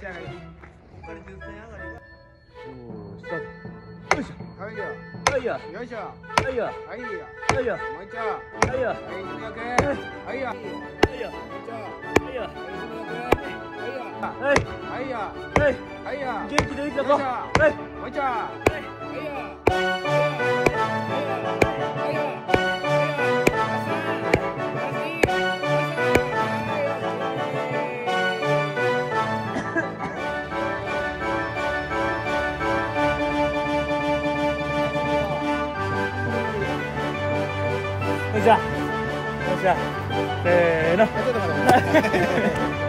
上がり。ここから10戦上がりが。スタート。よいしょ。はいよ。はいよ。よいしょ。はいよ。はいよ。はいよ。もう一丁。はいよ。はい、はいよ。はいよ。はいよ。はいよ。はい。はいよ。はい。はいよ。元気でいいぞ。はい。もう一丁。はいよ。よっしゃ。よっしゃ。せーの。